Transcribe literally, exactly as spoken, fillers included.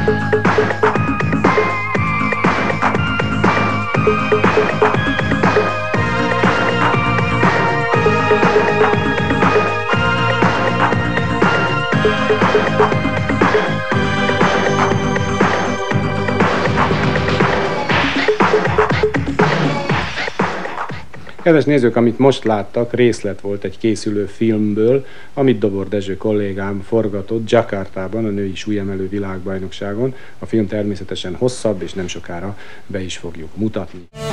Kedves nézők, amit most láttak, részlet volt egy készülő filmből, amit Dobor Dezső kollégám forgatott Jakartában, a női súlyemelő világbajnokságon. A film természetesen hosszabb, és nem sokára be is fogjuk mutatni.